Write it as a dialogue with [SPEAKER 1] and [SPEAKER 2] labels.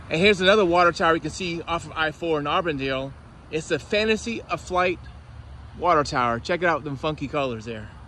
[SPEAKER 1] And here's another water tower you can see off of I-4 in Auburndale. It's the Fantasy of Flight water tower. Check it out, them funky colors there.